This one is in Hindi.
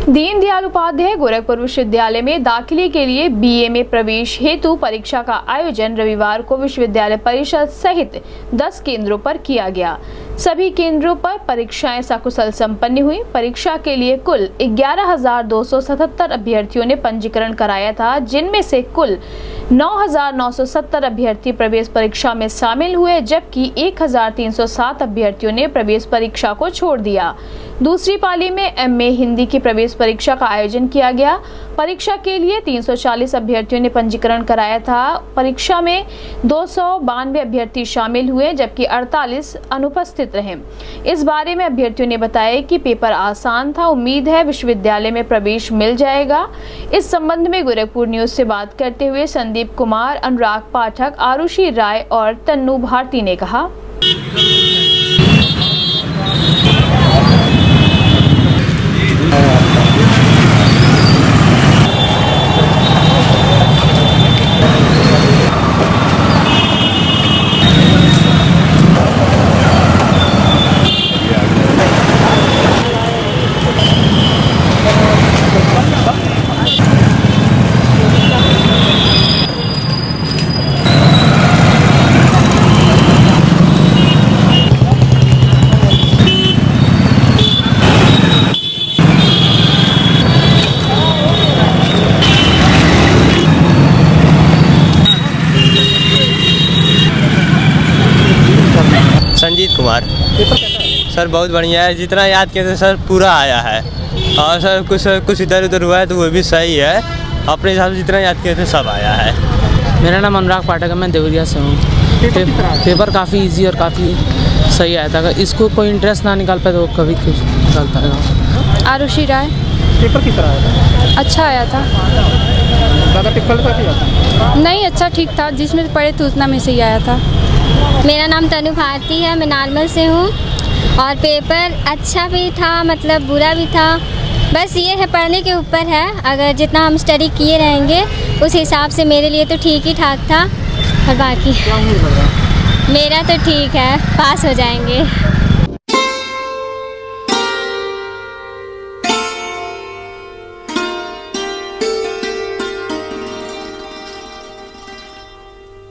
दीनदयाल उपाध्याय गोरखपुर विश्वविद्यालय में दाखिले के लिए बीए में प्रवेश हेतु परीक्षा का आयोजन रविवार को विश्वविद्यालय परिषद सहित 10 केंद्रों पर किया गया। सभी केंद्रों पर परीक्षाएं सकुशल संपन्न हुई। परीक्षा के लिए कुल 11,277 अभ्यर्थियों ने पंजीकरण कराया था, जिनमें से कुल 9,970 अभ्यर्थी प्रवेश परीक्षा में शामिल हुए, जबकि 1,307 अभ्यर्थियों ने प्रवेश परीक्षा को छोड़ दिया। दूसरी पाली में एमए हिंदी की प्रवेश परीक्षा का आयोजन किया गया। परीक्षा के लिए 340 अभ्यर्थियों ने पंजीकरण कराया था। परीक्षा में 292 अभ्यर्थी शामिल हुए, जबकि 48 अनुपस्थित रहे। इस बारे में अभ्यर्थियों ने बताया कि पेपर आसान था। उम्मीद है विश्वविद्यालय में प्रवेश मिल जाएगा। इस संबंध में गोरखपुर न्यूज से बात करते हुए संदीप कुमार, अनुराग पाठक, आरुषि राय और तन्नू भारती ने कहा। संजीत कुमार। सर बहुत बढ़िया है, जितना याद किए थे सर पूरा आया है। और सर कुछ इधर उधर हुआ है तो वो भी सही है। अपने हिसाब से जितना याद किए थे सब आया है। मेरा नाम अनुराग पाठक है, मैं देवरिया से हूँ। पेपर काफ़ी इजी और काफ़ी सही आया था। अगर इसको कोई इंटरेस्ट ना निकाल पाए तो कभी निकाल पाएगा। आरुषि राय। पेपर किस तरह आया था? अच्छा आया था। ज़्यादा डिफिकल्ट था? नहीं, अच्छा ठीक था, जिसमें पढ़े तो उतना में से ही आया था। मेरा नाम तनु भारती है, मैं नार्मल से हूँ। और पेपर अच्छा भी था, मतलब बुरा भी था। बस ये है, पढ़ने के ऊपर है। अगर जितना हम स्टडी किए रहेंगे उस हिसाब से मेरे लिए तो ठीक ही ठाक था। और बाकी मेरा तो ठीक है, पास हो जाएंगे।